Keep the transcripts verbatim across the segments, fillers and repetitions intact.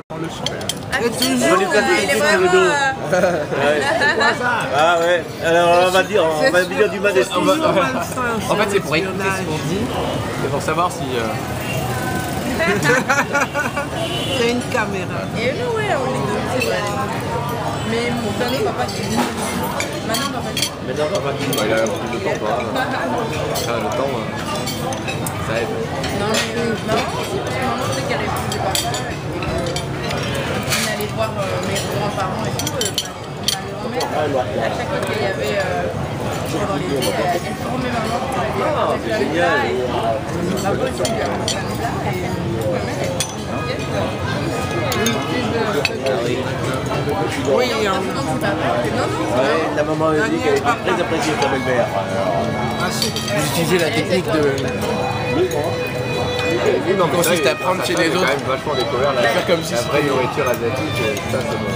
Le super. Ah, toujours, il est vraiment... Ah ouais, alors on va dire, on va dire du modestie. En fait, c'est pour écouter ce qu'on dit et pour savoir si... Euh... C'est une caméra. Et nous, ouais, on est deux, c'est vrai. Mais mon dernier papa qui dit. Maintenant, papa qui dit. Maintenant, papa qui dit. Il a plus de temps, quoi. Ça, le temps, ça aide. Non, mais maman aussi, parce que maman, c'est qu'elle refusait pas. On allait voir mes grands-parents et tout. Ma grand-mère, à chaque fois qu'il y avait pendant l'été, elle formait maman pour aller voir cette planète-là. Et ma bonne fille lui a montré cette planète-là. Et ma mère, elle Oui, non, non, ouais, ta maman a dit qu'elle était très appréciée comme belle-mère. Vous utilisez la technique de... Oui, mais on consiste à prendre chez les autres. C'est quand même vachement découvert la, faire comme si la vraie nourriture asiatique. Ça, c'est bon.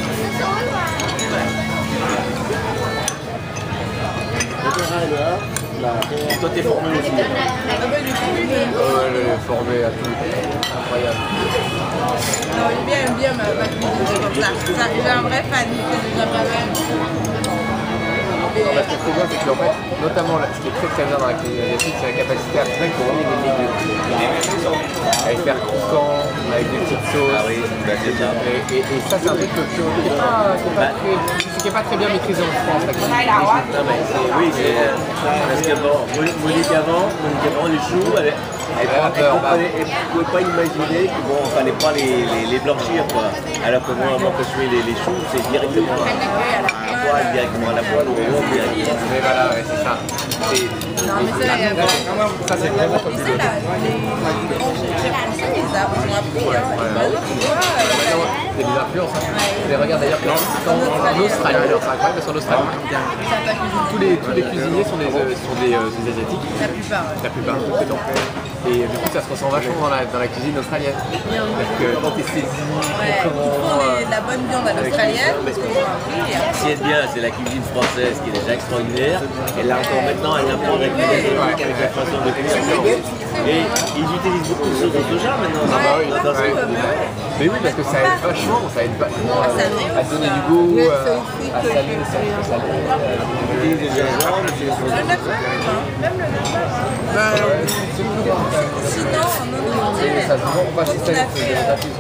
Et toi, t'es formé aussi. Ouais, elle est formée à tout. Incroyable. non, Olivia aime bien ma cuisine comme ça. ça J'ai un vrai fan, c'est déjà pas mal. Non, parce que ce que je vois, c'est qu'en fait, notamment là, ce qui est très très bien dans la cuisine asiatique, c'est la capacité à bien combiner les légumes. À les faire croquants, avec des petites sauces. Ah oui, bah, c'est ça. Et, et, et ça, c'est un truc que, qui n'est pas, qui est pas, très, qui est pas très bien maîtrisé en France. La cuisine. Non, mais oui, c'est. Parce que bon, Monique avant, Monique avant, les choux, elle. Elle ne pouvait pas imaginer qu'il bon, ne fallait pas les, les, les blanchir, quoi. Alors que moi, avant que je fais les, les choux, c'est directement à la poêle, directement à la poêle, au haut, directement. Mais voilà, ouais, c'est ça. Non, mais ça, il y a ça, c'est vraiment et ça, là, les grands chefs français, ils ont appris. Hein. Maintenant, tu vois. Il y a des influences. Mais regarde d'ailleurs qu'en Australie, alors c'est incroyable parce qu'en Australie, tous les, tous les cuisiniers sont des, sont des, euh, des asiatiques. La plupart. La plupart, et du coup, ça se ressent vachement dans la, dans la cuisine australienne. Parce que quand t'es saisi, ouais, comment... Ils font des, de la bonne viande à l'australienne, parce qu'ils ont appris. Ce qui est bien, c'est la cuisine française qui est déjà extraordinaire. Et là encore maintenant, elle apprend avec les asiatiques, avec la façon de cuisiner. Et ils utilisent beaucoup de sauce de soja maintenant. Ah bah oui, ouais, dans ouais. Mais oui, parce que ça aide vachement, ça aide vachement à, à donner du goût, à, à saler les salés. Ils utilisent des gingembre, c'est le neuf même le neuf sinon, non, non, ça se vend pas si ça on a fait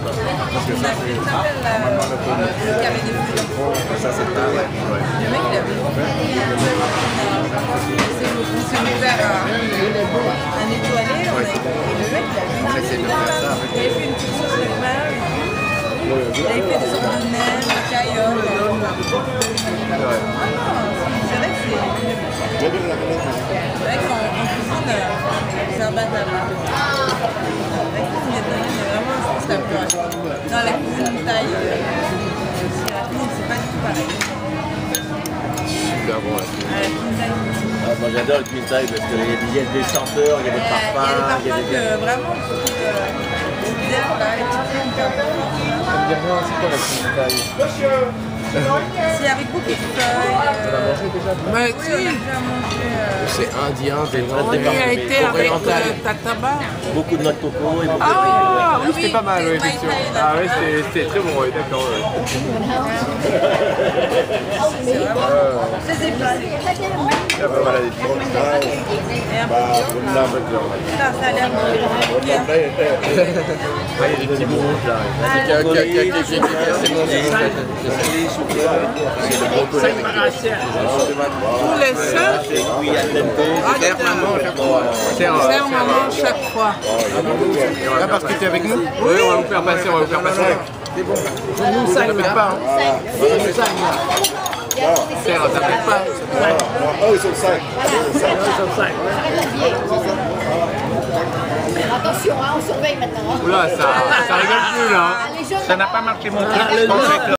le carré des fouilles. ça c'est pas vrai. Le mec, il avait on s'est ouvert un étoilé, et le mec, il avait fait une petite sauce de fromage, il avait fait des sortes de neige, de caillotte. C'est vrai que c'est... C'est vrai qu'en cuisine, c'est imbattable. La cuisine vietnamienne est vraiment, je pense, la plus rapide. Non, la cuisine thaï, la cuisine, c'est pas du tout pareil. Super bon la cuisine. Ah, la cuisine thaï. Ah, moi j'adore le cuisine thaï parce qu'il y a des senteurs, il y a des parfums. Il y a des parfums que vraiment, je trouve que les herbes là, les petites crèmes comme ça. Ça me dit rien, c'est quoi la cuisine thaï? C'est avec beaucoup de feuilles. On a mangé déjà? Mais Oui, on a si, déjà mangé. C'est indien, c'est on y a été avec euh, Tataba. Beaucoup de noix de coco et beaucoup de Ah oui, oui, c'était pas mal, oui, c'est effectivement. Mai Tai, Ah oui, c'était très bon, oui, d'accord. Ouais. C'est vraiment très épicé. Ah bah voilà, des petits bons. Et un peu de viande. Ça, ça a l'air bon. Ah, il y a des petits bons rouges là. C'est bon, c'est le brocoli. Tous les cinq, Serre maman chaque fois. serre maman chaque fois. Là parce que tu es avec nous? Oui, on va vous faire passer, on va vous faire passer. C'est bon. Nous, ça ne fait pas. Serre, ça ne fait pas. Oh, ils sont cinq. Ils sont cinq. Attention, hein, on surveille maintenant. Oula, ça, ça rigole plus là. Ça n'a pas marché mon truc.